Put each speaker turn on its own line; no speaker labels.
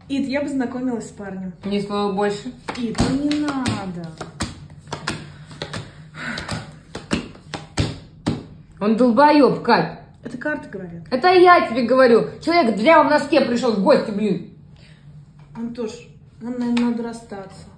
Ид, я познакомилась с парнем.
Ни слова больше.
Ид, ну не надо.
Он долбоеб, Кать.
Это карты говорят.
Это я тебе говорю. Человек в дрявом носке пришел в гости, блин.
Антош, нам, наверное, надо расстаться.